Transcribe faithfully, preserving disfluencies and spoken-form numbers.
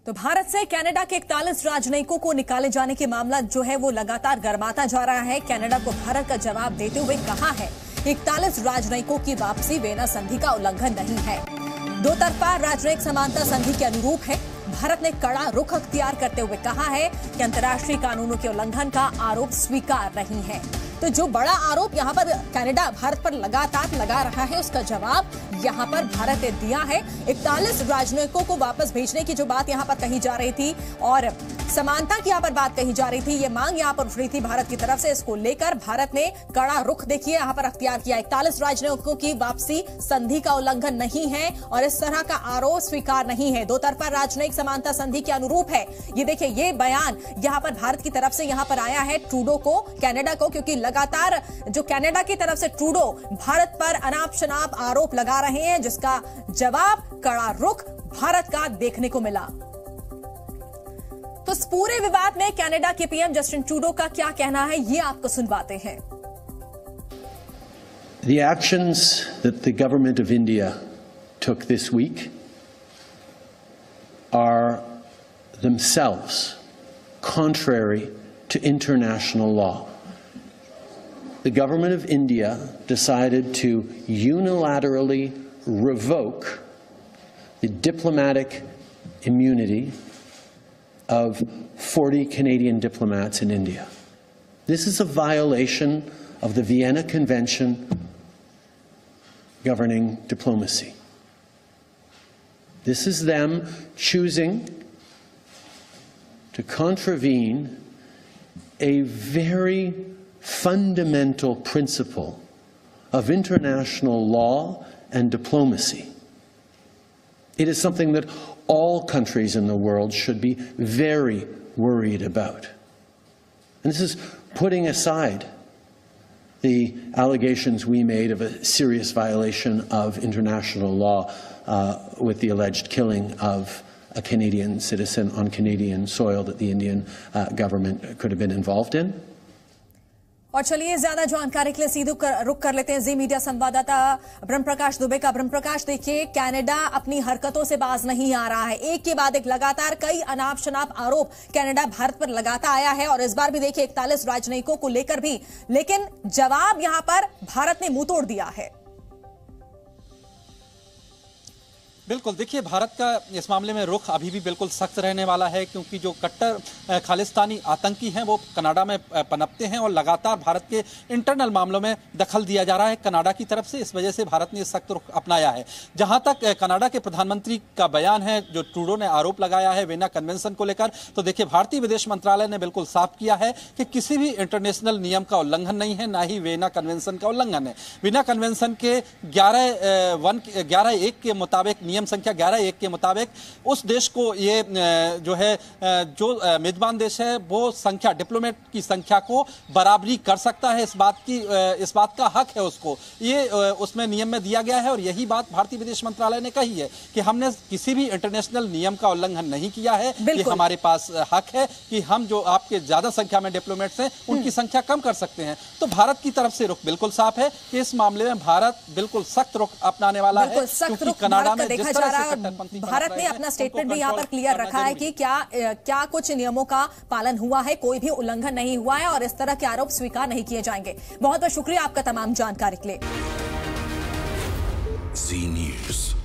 तो भारत से कनाडा के इकतालीस राजनयिकों को निकाले जाने के मामला जो है वो लगातार गर्माता जा रहा है। कनाडा को भारत का जवाब देते हुए कहा है इकतालीस राजनयिकों की वापसी वियना संधि का उल्लंघन नहीं है, दो तरफा राजनयिक समानता संधि के अनुरूप है। भारत ने कड़ा रुख अख्तियार करते हुए कहा है कि अंतर्राष्ट्रीय कानूनों के उल्लंघन का आरोप स्वीकार नहीं है। तो जो बड़ा आरोप यहां पर कनाडा भारत पर लगातार लगा रहा है उसका जवाब यहां पर भारत ने दिया है। इकतालीस राजनयिकों को वापस भेजने की जो बात यहां पर कही जा रही थी और समानता की यहां पर बात कही जा रही थी, ये मांग यहां पर उठ रही थी भारत की तरफ से। इसको लेकर भारत ने कड़ा रुख देखिए यहां पर अख्तियार किया। इकतालीस राजनयिकों की वापसी संधि का उल्लंघन नहीं है और इस तरह का आरोप स्वीकार नहीं है, दो तरफा राजनयिक समानता संधि के अनुरूप है। ये देखिए ये बयान यहां पर भारत की तरफ से यहां पर आया है ट्रूडो को, कनाडा को, क्योंकि लगातार जो कनाडा की तरफ से ट्रूडो भारत पर अनाप शनाप आरोप लगा रहे हैं, जिसका जवाब कड़ा रुख भारत का देखने को मिला। तो इस पूरे विवाद में कनाडा के पीएम जस्टिन ट्रूडो का क्या कहना है, ये आपको सुनवाते हैं। The actions that the government of India took this week are themselves contrary to international law. The government of India decided to unilaterally revoke the diplomatic immunity of forty Canadian diplomats in India. This is a violation of the Vienna Convention governing diplomacy. This is them choosing to contravene a very fundamental principle of international law and diplomacy. It is something that all countries in the world should be very worried about. And this is putting aside the allegations we made of a serious violation of international law uh, with the alleged killing of a Canadian citizen on Canadian soil that the Indian uh, government could have been involved in. और चलिए ज्यादा जानकारी के लिए सीधे कर, रुक कर लेते हैं जी मीडिया संवाददाता ब्रह्म प्रकाश दुबे का। ब्रह्म प्रकाश, देखिए कनाडा अपनी हरकतों से बाज नहीं आ रहा है, एक के बाद एक लगातार कई अनाप शनाप आरोप कनाडा भारत पर लगाता आया है और इस बार भी देखिए इकतालीस राजनयिकों को लेकर भी, लेकिन जवाब यहां पर भारत ने मुंह तोड़ दिया है। बिल्कुल, देखिए भारत का इस मामले में रुख अभी भी बिल्कुल सख्त रहने वाला है, क्योंकि जो कट्टर खालिस्तानी आतंकी हैं वो कनाडा में पनपते हैं और लगातार भारत के इंटरनल मामलों में दखल दिया जा रहा है कनाडा की तरफ से। इस वजह से भारत ने सख्त रुख अपनाया है। जहां तक कनाडा के प्रधानमंत्री का बयान है, जो ट्रूडो ने आरोप लगाया है वियना कन्वेंशन को लेकर, तो देखिए भारतीय विदेश मंत्रालय ने बिल्कुल साफ किया है कि किसी भी इंटरनेशनल नियम का उल्लंघन नहीं है, ना ही वियना कन्वेंशन का उल्लंघन है। वियना कन्वेंशन के ग्यारह वन ग्यारह एक के मुताबिक, नियम संख्या ग्यारह एक के मुताबिक उस देश को ये जो है जो मेजबान देश है वो संख्या, डिप्लोमेट की संख्या को बराबरी कर सकता है। इस बात की इस बात का हक है उसको, ये उसमें नियम में दिया गया है और यही बात भारतीय विदेश मंत्रालय ने कही है कि हमने किसी भी इंटरनेशनल नियम का उल्लंघन नहीं किया है। ये हमारे पास हक है कि हम जो आपके ज्यादा संख्या में डिप्लोमेट्स हैं उनकी संख्या कम कर सकते हैं। तो भारत की तरफ से रुख बिल्कुल साफ है कि इस मामले में भारत बिल्कुल सख्त रुख अपनाने वाला है, क्योंकि कनाडा में जिस भारत ने अपना स्टेटमेंट भी यहां पर क्लियर रखा है कि क्या क्या कुछ नियमों का पालन हुआ है, कोई भी उल्लंघन नहीं हुआ है और इस तरह के आरोप स्वीकार नहीं किए जाएंगे। बहुत बहुत शुक्रिया आपका तमाम जानकारी के लिए। जी न्यूज़।